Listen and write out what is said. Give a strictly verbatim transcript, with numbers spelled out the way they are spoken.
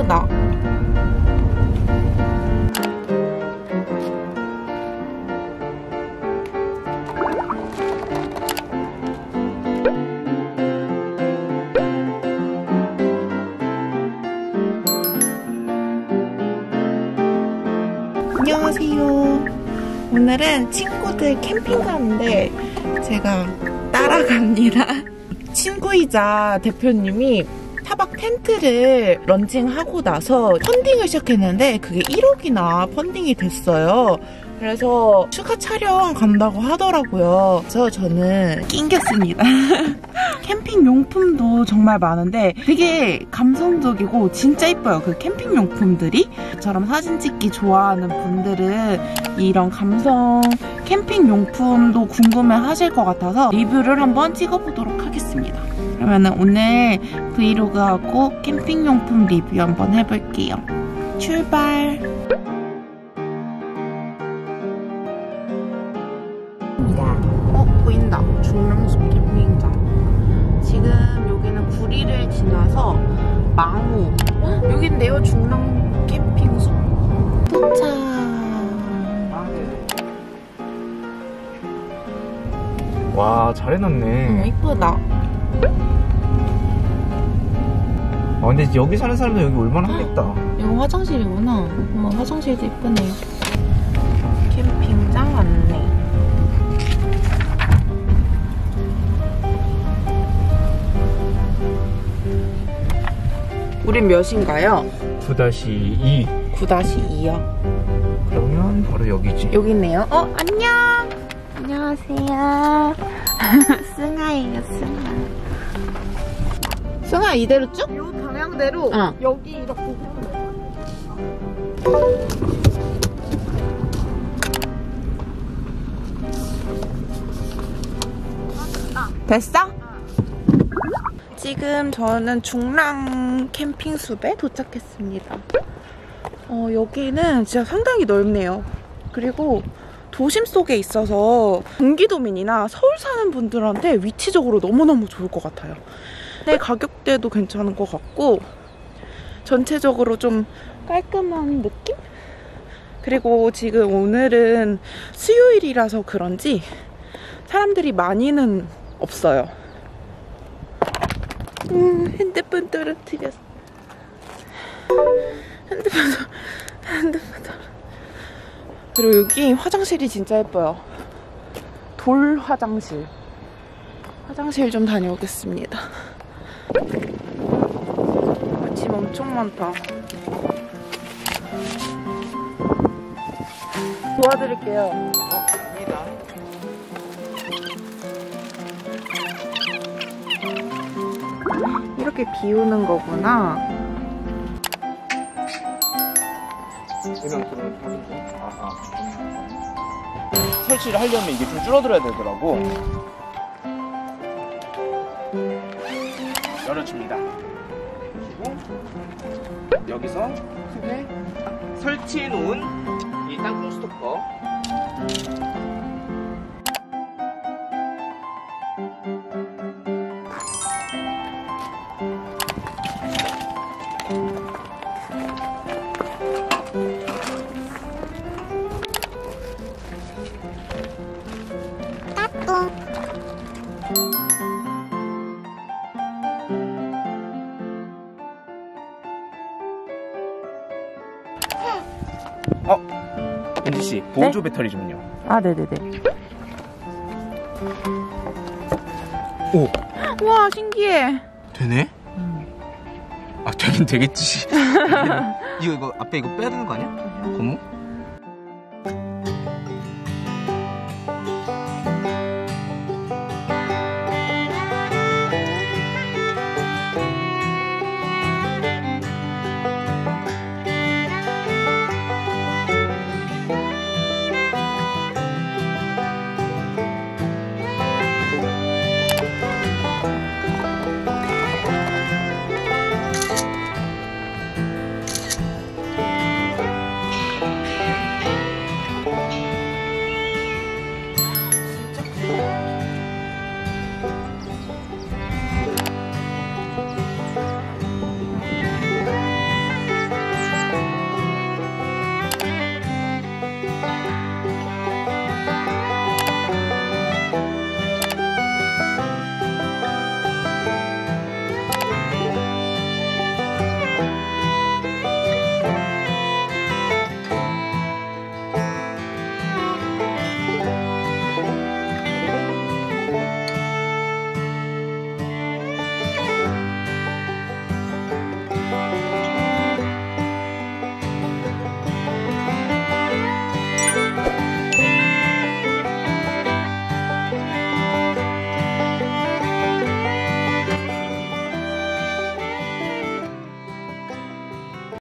이쁘다. 안녕하세요. 오늘은 친구들 캠핑 가는데 제가 따라갑니다. 친구이자 대표님이 타박 텐트를 런칭하고 나서 펀딩을 시작했는데 그게 일억이나 펀딩이 됐어요. 그래서 추가 촬영 간다고 하더라고요. 그래서 저는 낑겼습니다. 캠핑 용품도 정말 많은데 되게 감성적이고 진짜 이뻐요. 그 캠핑 용품들이. 저처럼 사진 찍기 좋아하는 분들은 이런 감성 캠핑 용품도 궁금해 하실 것 같아서 리뷰를 한번 찍어보도록 하겠습니다. 그러면 오늘 브이로그하고 캠핑 용품 리뷰 한번 해볼게요. 출발! 어? 보인다. 중랑숲 캠핑장. 지금 여기는 구리를 지나서 망우. 어? 여긴데요. 중랑 캠핑숲. 도착. 와, 잘 해놨네. 어, 이쁘다. 아, 근데 여기 사는 사람들 여기 얼마나 하겠다. 이거 화장실이구나. 어머, 화장실도 이쁘네요. 캠핑장 안내. 우린 몇인가요? 구 다시 이. 구 다시 이요. 그러면 바로 여기지. 여기 있네요. 어, 안녕. 안녕하세요. 승아예요, 승아. 승아, 이대로 쭉? 요 방향대로 어. 여기 이렇게 세우면 됐어? 지금 저는 중랑 캠핑숲에 도착했습니다. 어, 여기는 진짜 상당히 넓네요. 그리고 도심 속에 있어서 경기도민이나 서울 사는 분들한테 위치적으로 너무너무 좋을 것 같아요. 네, 가격대도 괜찮은 것 같고 전체적으로 좀 깔끔한 느낌? 그리고 지금 오늘은 수요일이라서 그런지 사람들이 많이는 없어요. 음, 핸드폰 떨어뜨렸어. 핸드폰, 핸드폰 떨어. 그리고 여기 화장실이 진짜 예뻐요. 돌 화장실. 화장실 좀 다녀오겠습니다. 짐 엄청 많다. 도와드릴게요. 어, 갑니다. 이렇게 비우는 거구나. 그냥 그러면 하는 거. 아하. 설치를 하려면 이게 좀 줄어들어야 되더라고. 음. 열어줍니다. 그리고 여기서 크게 설치해 놓은 이 땅콩 스토커. 어, 엔지씨, 보조 네? 배터리 좀요. 아, 네네네. 오! 와, 신기해. 되네? 음. 아, 되긴 되겠지. 이거, 이거, 앞에 이거 빼야 되는 거 아니야? 고무?